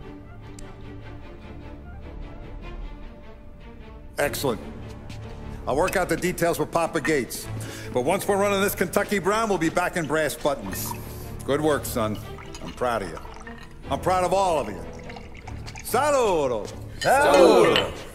Excellent. I'll work out the details with Papa Gates. But once we're running this Kentucky Brown, we'll be back in brass buttons. Good work, son. I'm proud of you. I'm proud of all of you. Saludo! Saludo!